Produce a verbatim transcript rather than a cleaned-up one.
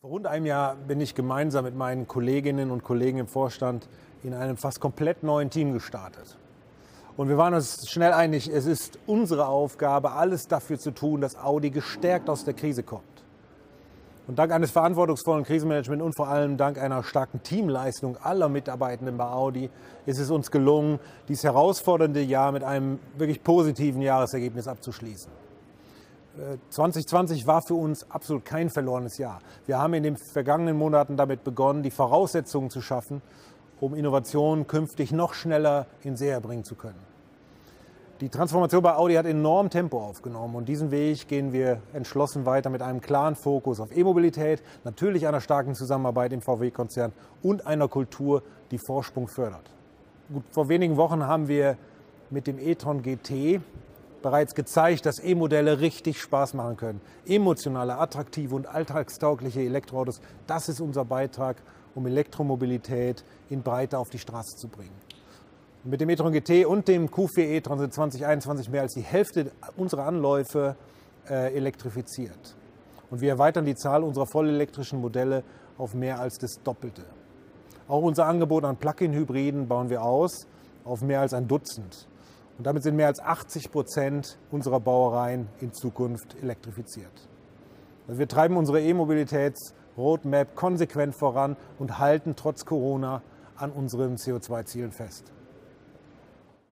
Vor rund einem Jahr bin ich gemeinsam mit meinen Kolleginnen und Kollegen im Vorstand in einem fast komplett neuen Team gestartet. Und wir waren uns schnell einig, es ist unsere Aufgabe, alles dafür zu tun, dass Audi gestärkt aus der Krise kommt. Und dank eines verantwortungsvollen Krisenmanagements und vor allem dank einer starken Teamleistung aller Mitarbeitenden bei Audi ist es uns gelungen, dieses herausfordernde Jahr mit einem wirklich positiven Jahresergebnis abzuschließen. zwanzig zwanzig war für uns absolut kein verlorenes Jahr. Wir haben in den vergangenen Monaten damit begonnen, die Voraussetzungen zu schaffen, um Innovationen künftig noch schneller in Serie bringen zu können. Die Transformation bei Audi hat enorm Tempo aufgenommen und diesen Weg gehen wir entschlossen weiter mit einem klaren Fokus auf E-Mobilität, natürlich einer starken Zusammenarbeit im V W-Konzern und einer Kultur, die Vorsprung fördert. Gut, vor wenigen Wochen haben wir mit dem e-tron G T bereits gezeigt, dass E-Modelle richtig Spaß machen können. Emotionale, attraktive und alltagstaugliche Elektroautos, das ist unser Beitrag, um Elektromobilität in Breite auf die Straße zu bringen. Mit dem e-tron G T und dem Q vier e-tron sind zwanzig einundzwanzig mehr als die Hälfte unserer Anläufe äh, elektrifiziert. Und wir erweitern die Zahl unserer vollelektrischen Modelle auf mehr als das Doppelte. Auch unser Angebot an Plug-in-Hybriden bauen wir aus auf mehr als ein Dutzend. Und damit sind mehr als achtzig Prozent unserer Baureihen in Zukunft elektrifiziert. Also wir treiben unsere E-Mobilitäts-Roadmap konsequent voran und halten trotz Corona an unseren C O zwei Zielen fest.